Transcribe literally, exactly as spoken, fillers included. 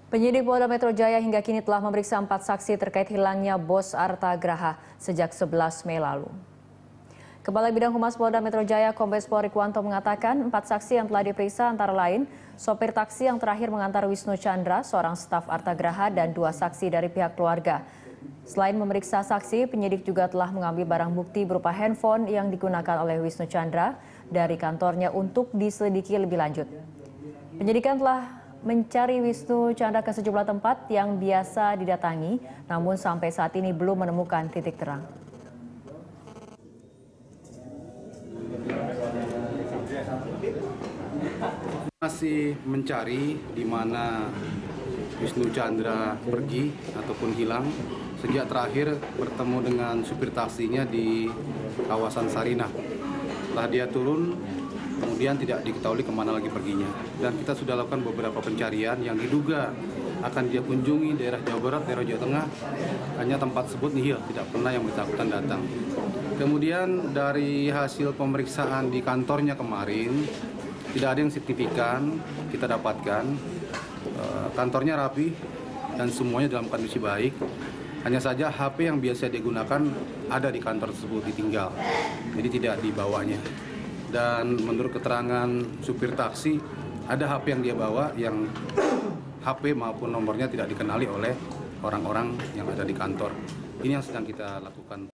Penyidik Polda Metro Jaya hingga kini telah memeriksa empat saksi terkait hilangnya bos Arta Graha sejak sebelas Mei lalu. Kepala Bidang Humas Polda Metro Jaya Kombes Pol Rikwanto mengatakan empat saksi yang telah diperiksa antara lain sopir taksi yang terakhir mengantar Wisnu Chandra, seorang staf Arta Graha, dan dua saksi dari pihak keluarga. Selain memeriksa saksi, penyidik juga telah mengambil barang bukti berupa handphone yang digunakan oleh Wisnu Chandra dari kantornya untuk diselidiki lebih lanjut. Penyidikan telah mencari Wisnu Chandra ke sejumlah tempat yang biasa didatangi, namun sampai saat ini belum menemukan titik terang. Masih mencari di mana Wisnu Chandra pergi ataupun hilang sejak terakhir bertemu dengan supir taksinya di kawasan Sarinah. Setelah dia turun, kemudian tidak diketahui kemana lagi perginya. Dan kita sudah lakukan beberapa pencarian yang diduga akan dia kunjungi daerah Jawa Barat, daerah Jawa Tengah. Hanya tempat tersebut nihil, tidak pernah yang bersangkutan datang. Kemudian dari hasil pemeriksaan di kantornya kemarin, tidak ada yang signifikan kita dapatkan. Kantornya rapi dan semuanya dalam kondisi baik. Hanya saja H P yang biasa digunakan ada di kantor tersebut ditinggal, jadi tidak dibawanya. Dan menurut keterangan supir taksi, ada H P yang dia bawa yang H P maupun nomornya tidak dikenali oleh orang-orang yang ada di kantor. Ini yang sedang kita lakukan.